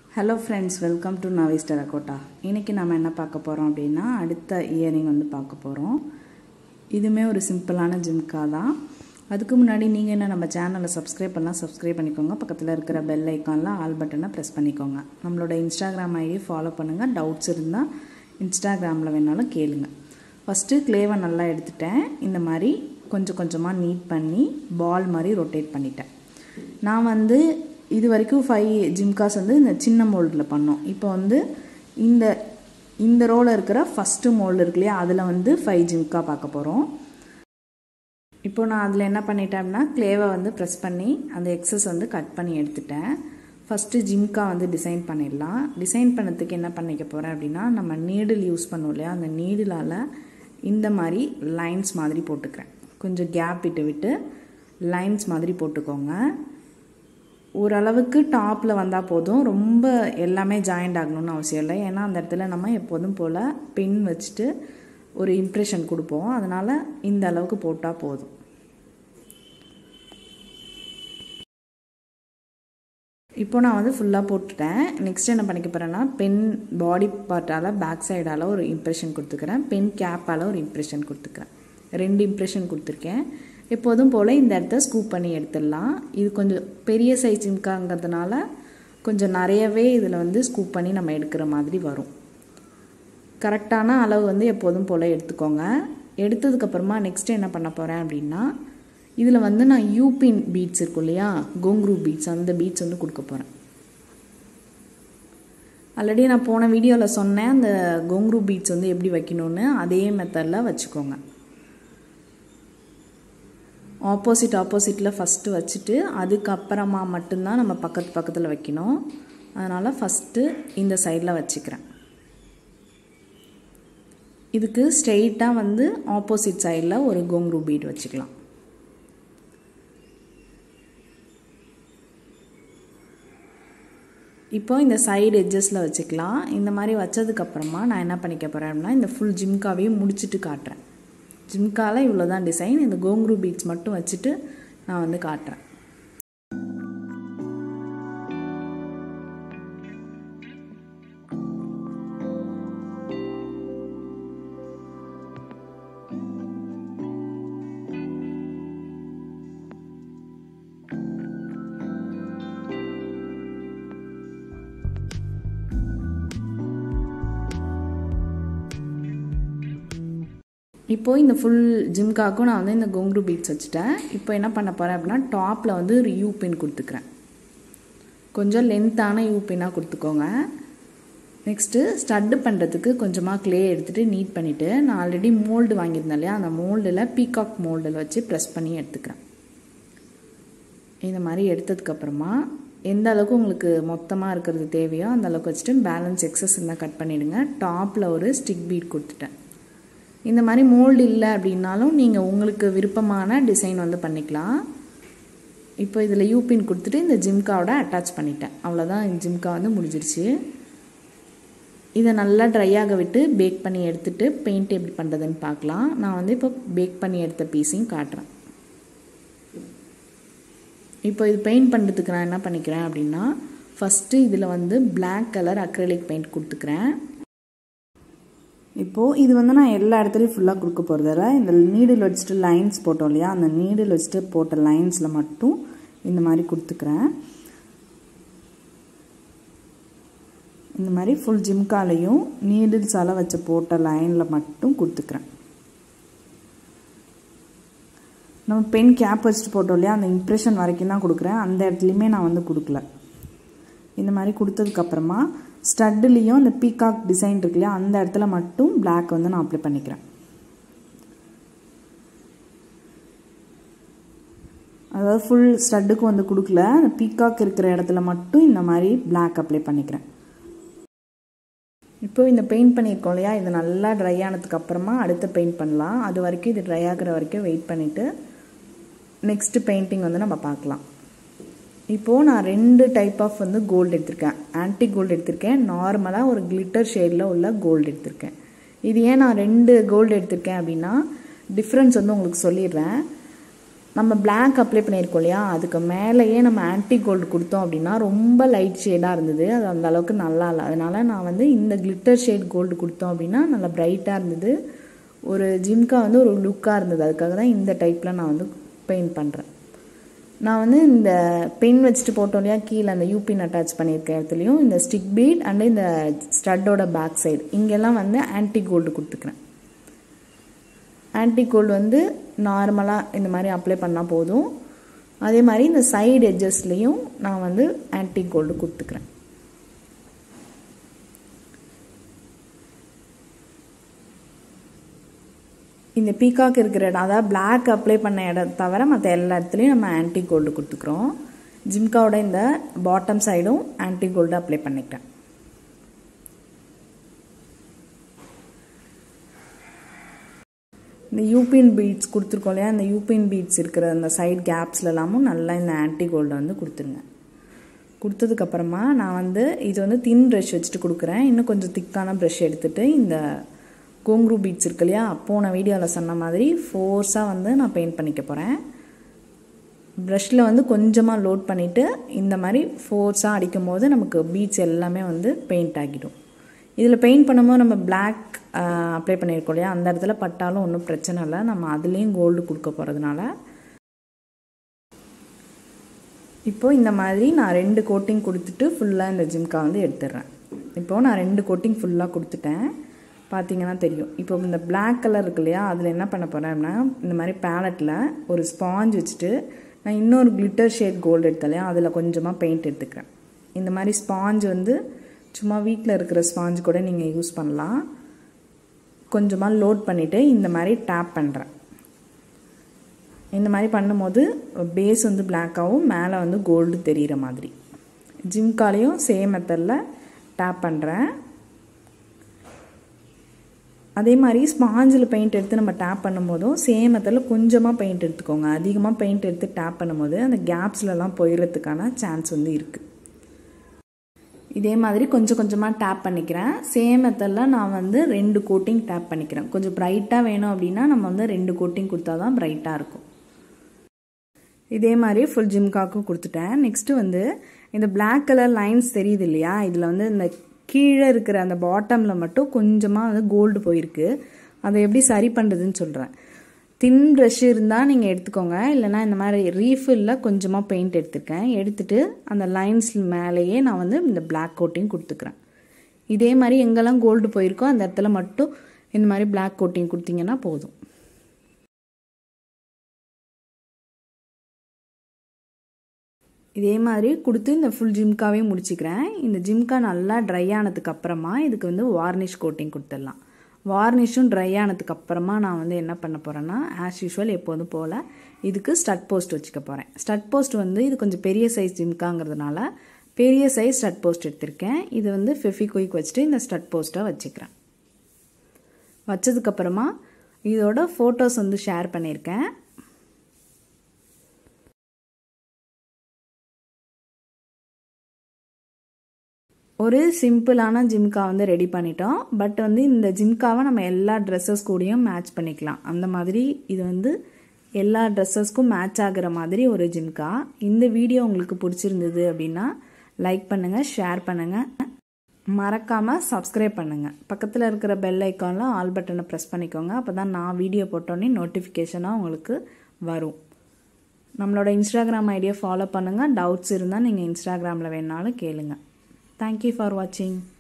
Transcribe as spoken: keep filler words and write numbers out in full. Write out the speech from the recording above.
Hello friends, welcome to Navis Terracotta. இன்னைக்கு நாம என்ன பார்க்க போறோம் அப்படினா அடுத்த இயரிங் வந்து பார்க்க போறோம். இதுமே ஒரு சிம்பிளான ஜிம்கா தான். அதுக்கு முன்னாடி நீங்க என்ன நம்ம சேனலை சப்ஸ்கிரைப் பண்ணா சப்ஸ்கிரைப் பண்ணிக்கோங்க. பக்கத்துல இருக்கிற பெல் ஐகான்ல ஆல் பட்டனை பிரஸ் பண்ணிக்கோங்க. நம்மளோட Instagram ஐடி ஃபாலோ பண்ணுங்க. டவுட்ஸ் இருந்தா Instagramல வேணாலும் கேளுங்க. ஃபர்ஸ்ட் க்ளேவை நல்லா எடுத்துட்டேன். இந்த மாதிரி கொஞ்சம் கொஞ்சமா நீட் பண்ணி பால் மாதிரி ரொட்டேட் பண்ணிட்டேன். நான் வந்து இது வரைக்கும் five ஜிம்காஸ் வந்து இந்த சின்ன மோல்ட்ல பண்ணோம். இப்போ வந்து இந்த இந்த ரோல இருக்கிற ஃபர்ஸ்ட் மோல்ட் இருக்குலையா அதுல வந்து five ஜிம்கா பார்க்க போறோம். இப்போ நான் அதுல என்ன பண்ணிட்டேன்னா க்ளேவை வந்து பிரஸ் பண்ணி அந்த எக்ஸஸ் வந்து கட் பண்ணி எடுத்துட்டேன். ஃபர்ஸ்ட் ஜிம்கா வந்து டிசைன் பண்ணிடலாம். டிசைன் பண்ணதுக்கு என்ன பண்ணிக்க போறேன் அப்படினா நம்ம நீடில் யூஸ் பண்ணுவோம் இல்லையா அந்த நீடிலால இந்த மாதிரி லைன்ஸ் மாதிரி போட்டுக்கிறேன். கொஞ்சம் கேப் விட்டு விட்டு லைன்ஸ் மாதிரி போட்டுக்கோங்க. ஓரளவுக்கு டாப்ல வந்தா போதும். ரொம்ப எல்லாமே ஜாயிண்ட் ஆகணும்னு அவசியம் இல்லை. ஏன்னா அந்த இடத்துல நம்ம எப்போதும் போல பின் வச்சுட்டு ஒரு இம்ப்ரெஷன் கொடுப்போம். அதனால இந்த அளவுக்கு போட்டா போதும். இப்போ நான் வந்து ஃபுல்லா போட்டுட்டேன். நெக்ஸ்ட் என்ன பண்ணிக்க போறேன்னா பென் பாடி பார்ட்டால பேக் சைடால ஒரு இம்ப்ரெஷன் கொடுத்துக்கிறேன். பென் கேப்பால ஒரு இம்ப்ரெஷன் கொடுத்துக்கிறேன். ரெண்டு இம்ப்ரெஷன் கொடுத்துருக்கேன். எப்போதும் போல இந்த இடத்த ஸ்கூப் பண்ணி எடுத்துடலாம். இது கொஞ்சம் பெரிய சைஸ் ஜிம்காங்கிறதுனால கொஞ்சம் நிறையவே இதில் வந்து ஸ்கூப் பண்ணி நம்ம எடுக்கிற மாதிரி வரும். கரெக்டான அளவு வந்து எப்போதும் போல எடுத்துக்கோங்க. எடுத்ததுக்கப்புறமா நெக்ஸ்ட் என்ன பண்ண போகிறேன் அப்படின்னா இதில் வந்து நான் யூபின் பீட்ஸ் இருக்கும் இல்லையா கோங்க்ரூ பீட்ஸ் அந்த பீட்ஸ் வந்து கொடுக்க போகிறேன். ஆல்ரெடி நான் போன வீடியோவில் சொன்னேன் அந்த கோங்க்ரூ பீட்ஸ் வந்து எப்படி வைக்கணும்னு. அதே மெத்தடில் வச்சுக்கோங்க. ஆப்போசிட் ஆப்போசிட்டில் ஃபஸ்ட்டு வச்சுட்டு அதுக்கப்புறமா மட்டும்தான் நம்ம பக்கத்து பக்கத்தில் வைக்கணும். அதனால் ஃபஸ்ட்டு இந்த சைடில் வச்சுக்கிறேன். இதுக்கு ஸ்ட்ரெயிட்டாக வந்து ஆப்போசிட் சைடில் ஒரு கோங்க்ரூ பீட் வச்சுக்கலாம். இப்போ இந்த சைடு எட்ஜஸில் வச்சுக்கலாம். இந்த மாதிரி வச்சதுக்கப்புறமா நான் என்ன பண்ணிக்க போகிறேன் அப்படின்னா இந்த ஃபுல் ஜிம்காவையும் முடிச்சுட்டு காட்டுறேன். ஜிம்கால இவ்வளோதான் டிசைன். இந்த கோங்க்ரூ பீட்ஸ் மட்டும் வச்சுட்டு நான் வந்து காட்டுறேன். இப்போ இந்த ஃபுல் ஜிம்காக்கும் நான் வந்து இந்த கோங்க்ரூ பீட்ஸ் வச்சுட்டேன். இப்போ என்ன பண்ண போகிறேன் அப்படின்னா டாப்பில் வந்து ஒரு யூ பின் கொடுத்துக்கிறேன். கொஞ்சம் லென்த்தான யூ பின்னாக கொடுத்துக்கோங்க. நெக்ஸ்ட்டு ஸ்டட்டு பண்ணுறதுக்கு கொஞ்சமாக க்ளே எடுத்துகிட்டு நீட் பண்ணிவிட்டு நான் ஆல்ரெடி மோல்டு வாங்கியிருந்தேன் இல்லையா அந்த மோல்டில் பீகாக் மோல்டில் வச்சு ப்ரெஸ் பண்ணி எடுத்துக்கிறேன். இந்த மாதிரி எடுத்ததுக்கப்புறமா எந்த அளவுக்கு உங்களுக்கு மொத்தமாக இருக்கிறது தேவையோ அந்த அளவுக்கு வச்சுட்டு பேலன்ஸ் எக்ஸஸ் இருந்தால் கட் பண்ணிவிடுங்க. டாப்பில் ஒரு ஸ்டிக் பீட் கொடுத்துட்டேன். இந்த மாதிரி மோல்டு இல்லை அப்படின்னாலும் நீங்கள் உங்களுக்கு விருப்பமான டிசைன் வந்து பண்ணிக்கலாம். இப்போ இதில் யூபின் கொடுத்துட்டு இந்த ஜிம்காவோட அட்டாச் பண்ணிட்டேன். அவ்வளோதான் இந்த ஜிம்கா வந்து முடிஞ்சிருச்சு. இதை நல்லா ட்ரை ஆக விட்டு பேக் பண்ணி எடுத்துட்டு பெயிண்ட் எப்படி பண்ணுறதுன்னு பார்க்கலாம். நான் வந்து இப்போ பேக் பண்ணி எடுத்த பீஸையும் காட்டுறேன். இப்போ இது பெயிண்ட் பண்ணுறதுக்கு நான் என்ன பண்ணிக்கிறேன் அப்படின்னா ஃபஸ்ட்டு இதில் வந்து பிளாக் கலர் அக்ரிலிக் பெயிண்ட் கொடுத்துக்கிறேன். இப்போது இது வந்து நான் எல்லா இடத்துலையும் ஃபுல்லாக கொடுக்க போகிறதில்ல. இந்த நீடில் வச்சுட்டு லைன்ஸ் போட்டோம் இல்லையா அந்த நீடில் வச்சுட்டு போட்ட லைன்ஸில் மட்டும் இந்த மாதிரி கொடுத்துக்கிறேன். இந்த மாதிரி ஃபுல் ஜிம்காலையும் நீடில்ஸால் வச்சு போட்ட லைனில் மட்டும் கொடுத்துக்கிறேன். நம்ம பென் கேப் வச்சுட்டு போட்டோம் இல்லையா அந்த இம்ப்ரெஷன் வரைக்கும் தான் கொடுக்குறேன். அந்த இடத்துலையுமே நான் வந்து கொடுக்கல. இந்த மாதிரி கொடுத்ததுக்கப்புறமா ஸ்டட்டுலேயும் அந்த பீகாக் டிசைன் இருக்கு இல்லையா அந்த இடத்துல மட்டும் பிளாக் வந்து நான் அப்ளை பண்ணிக்கிறேன். அதாவது ஃபுல் ஸ்டட்டுக்கு வந்து கொடுக்கல. அந்த பீகாக் இருக்கிற இடத்துல மட்டும் இந்த மாதிரி பிளாக் அப்ளை பண்ணிக்கிறேன். இப்போ இந்த பெயிண்ட் பண்ணியிருக்கோம் இல்லையா இது நல்லா ட்ரை ஆனதுக்கு அப்புறமா அடுத்த பெயிண்ட் பண்ணலாம். அது வரைக்கும் இது ட்ரை ஆகிற வரைக்கும் வெயிட் பண்ணிவிட்டு நெக்ஸ்ட் பெயிண்டிங் வந்து நம்ம பார்க்கலாம். இப்போது நான் ரெண்டு டைப் ஆஃப் வந்து கோல்டு எடுத்திருக்கேன். ஆன்டி கோல்டு எடுத்திருக்கேன். நார்மலாக ஒரு கிளிட்டர் ஷேடில் உள்ள கோல்டு எடுத்திருக்கேன். இது ஏன் நான் ரெண்டு கோல்டு எடுத்திருக்கேன் அப்படின்னா டிஃப்ரென்ஸ் வந்து உங்களுக்கு சொல்லிடுறேன். நம்ம பிளாக் அப்ளை பண்ணியிருக்கோம் இல்லையா, அதுக்கு மேலேயே நம்ம ஆன்டி கோல்டு கொடுத்தோம் அப்படின்னா ரொம்ப லைட் ஷேடாக இருந்தது, அது அந்த அளவுக்கு நல்லா இல்லை. அதனால் நான் வந்து இந்த கிளிட்டர் ஷேட் கோல்டு கொடுத்தோம் அப்படின்னா நல்லா பிரைட்டாக இருந்தது, ஒரு ஜிம்கா வந்து ஒரு லுக்காக இருந்தது. அதுக்காக தான் இந்த டைப்பில் நான் வந்து பெயிண்ட் பண்ணுறேன். நான் வந்து இந்த பென் வச்சுட்டு போட்டோம் இல்லையா, கீழே அந்த யூபின் அட்டாச் பண்ணியிருக்க இடத்துலையும் இந்த ஸ்டிக் பீட் அண்டு இந்த ஸ்டட்டோட பேக் சைடு இங்கெல்லாம் வந்து ஆன்டி கோல்டு கொடுத்துக்கிறேன். ஆன்டி கோல்டு வந்து நார்மலாக இந்த மாதிரி அப்ளை பண்ணால் போதும். அதே மாதிரி இந்த சைடு எட்ஜஸ்லேயும் நான் வந்து ஆன்டி கோல்டு கொடுத்துக்கிறேன். இந்த பீகாக் இருக்கிற இடம், அதாவது பிளாக் அப்ளை பண்ண இடம் தவிர மற்ற எல்லா இடத்துலையும் நம்ம ஆன்டி கோல்டு கொடுத்துக்கிறோம். ஜிம்காவோட இந்த பாட்டம் சைடும் ஆன்டி கோல்டு அப்ளை பண்ணிக்கிறேன். இந்த யூபின் பீட்ஸ் கொடுத்துருக்கோம் இல்லையா, இந்த யூபின் பீட்ஸ் இருக்கிற அந்த சைட் கேப்ஸ்லலாமும் நல்லா இந்த ஆன்டி கோல்டை வந்து கொடுத்துருங்க. கொடுத்ததுக்கப்புறமா நான் வந்து இது வந்து தின் ப்ரஷ் வச்சுட்டு கொடுக்குறேன். இன்னும் கொஞ்சம் திக்கான ப்ரஷ் எடுத்துகிட்டு இந்த கோங்க்ரூ பீட்ஸ் இருக்கு இல்லையா, போன வீடியோவில் சொன்ன மாதிரி ஃபோர்ஸாக வந்து நான் பெயிண்ட் பண்ணிக்க போகிறேன். ப்ரஷில் வந்து கொஞ்சமாக லோட் பண்ணிவிட்டு இந்த மாதிரி ஃபோர்ஸாக அடிக்கும் போது நமக்கு பீட்ஸ் எல்லாமே வந்து பெயிண்ட் ஆகிடும். இதில் பெயிண்ட் பண்ணும்போது நம்ம பிளாக் அப்ளை பண்ணியிருக்கோம் இல்லையா, அந்த இடத்துல பட்டாலும் ஒன்றும் பிரச்சனை இல்லை, நம்ம அதுலேயும் கோல்டு கொடுக்க போகிறதுனால. இப்போது இந்த மாதிரி நான் ரெண்டு கோட்டிங் கொடுத்துட்டு ஃபுல்லாக இந்த ஜிம்கா வந்து எடுத்துடுறேன். இப்போது நான் ரெண்டு கோட்டிங் ஃபுல்லாக கொடுத்துட்டேன், பார்த்தீங்கன்னா தெரியும். இப்போ இந்த பிளாக் கலர் இருக்கு இல்லையா, அதில் என்ன பண்ண போகிறேன்னா இந்த மாதிரி பேலட்டில் ஒரு ஸ்பாஞ்ச் வச்சுட்டு நான் இன்னொரு கிளிட்டர் ஷேட் கோல்டு எடுத்தேன் இல்லையா, அதில் கொஞ்சமாக பெயிண்ட் எடுத்துக்கிறேன். இந்த மாதிரி ஸ்பாஞ்ச் வந்து சும்மா வீட்டில் இருக்கிற ஸ்பாஞ்ச் கூட நீங்கள் யூஸ் பண்ணலாம். கொஞ்சமாக லோட் பண்ணிவிட்டு இந்த மாதிரி டேப் பண்ணுறேன். இந்த மாதிரி பண்ணும்போது பேஸ் வந்து பிளாக்காகவும் மேலே வந்து கோல்டு தெரிகிற மாதிரி. ஜிம்காலையும் சேம் மெத்தடில் டேப் பண்ணுறேன். அதே மாதிரி ஸ்பாஞ்சில் பெயிண்ட் எடுத்து நம்ம டேப் பண்ணும்போதும் சேம் மெத்தடில் கொஞ்சமாக பெயிண்ட் எடுத்துக்கோங்க. அதிகமாக பெயிண்ட் எடுத்து டேப் பண்ணும்போது அந்த கேப்ஸ்லலாம் போயிடுறதுக்கான சான்ஸ் வந்து இருக்குது. இதே மாதிரி கொஞ்சம் கொஞ்சமாக டேப் பண்ணிக்கிறேன். சேம் மெத்தடில் நான் வந்து ரெண்டு கோட்டிங் டேப் பண்ணிக்கிறேன். கொஞ்சம் ப்ரைட்டாக வேணும் அப்படின்னா நம்ம வந்து ரெண்டு கோட்டிங் கொடுத்தா தான் ப்ரைட்டாக இருக்கும். இதே மாதிரி ஃபுல் ஜிம்காக்கும் கொடுத்துட்டேன். நெக்ஸ்ட்டு வந்து இந்த பிளாக் கலர் லைன்ஸ் தெரியுது இல்லையா, இதில் வந்து இந்த கீழே இருக்கிற அந்த பாட்டமில் மட்டும் கொஞ்சமாக வந்து கோல்டு போயிருக்கு. அதை எப்படி சரி பண்ணுறதுன்னு சொல்கிறேன். தின் ப்ரஷ் இருந்தால் நீங்கள் எடுத்துக்கோங்க, இல்லைனா இந்த மாதிரி ரீஃபில்லில் கொஞ்சமாக பெயிண்ட் எடுத்துருக்கேன். எடுத்துகிட்டு அந்த லைன்ஸ் மேலேயே நான் வந்து இந்த பிளாக் கோட்டிங் கொடுத்துக்கிறேன். இதே மாதிரி எங்கெல்லாம் கோல்டு போயிருக்கோ அந்த இடத்துல மட்டும் இந்த மாதிரி பிளாக் கோட்டிங் கொடுத்தீங்கன்னா போதும். இதே மாதிரி கொடுத்து இந்த ஃபுல் ஜிம்காவே முடிச்சுக்கிறேன். இந்த ஜிம்கா நல்லா ட்ரை ஆனதுக்கு அப்புறமா இதுக்கு வந்து வார்னிஷ் கோட்டிங் கொடுத்துடலாம். வார்னிஷும் ட்ரை ஆனதுக்கு அப்புறமா நான் வந்து என்ன பண்ண போகிறேன்னா ஆஸ் யூஷுவல் எப்போதும் போல் இதுக்கு ஸ்டட் போஸ்ட் வச்சுக்க போகிறேன். ஸ்டட் போஸ்ட் வந்து இது கொஞ்சம் பெரிய சைஸ் ஜிம்காங்கிறதுனால பெரிய சைஸ் ஸ்டட் போஸ்ட் எடுத்திருக்கேன். இது வந்து ஃபெவிக்விக் வச்சுட்டு இந்த ஸ்டட் போஸ்ட்டை வச்சுக்கிறேன். வச்சதுக்கப்புறமா இதோட ஃபோட்டோஸ் வந்து ஷேர் பண்ணியிருக்கேன். ஒரு சிம்பிளான ஜிம்கா வந்து ரெடி பண்ணிட்டோம். பட் வந்து இந்த ஜிம்காவை நம்ம எல்லா ட்ரெஸ்ஸஸ் கூடயும் மேட்ச் பண்ணிக்கலாம். அந்த மாதிரி இது வந்து எல்லா ட்ரெஸ்ஸஸ்க்கும் மேட்ச் ஆகிற மாதிரி ஒரு ஜிம்கா. இந்த வீடியோ உங்களுக்கு பிடிச்சிருந்தது அப்படின்னா லைக் பண்ணுங்கள், ஷேர் பண்ணுங்கள், மறக்காமல் சப்ஸ்கிரைப் பண்ணுங்கள். பக்கத்தில் இருக்கிற பெல் ஐக்கானில் ஆல் பட்டனை ப்ரெஸ் பண்ணிக்கோங்க. அப்போ தான் நான் வீடியோ போட்டோன்னே நோட்டிஃபிகேஷனாக உங்களுக்கு வரும். நம்மளோட இன்ஸ்டாகிராம் ஐடியை ஃபாலோ பண்ணுங்கள். டவுட்ஸ் இருந்தால் நீங்கள் இன்ஸ்டாகிராமில் வேணாலும் கேளுங்க. Thank you for watching.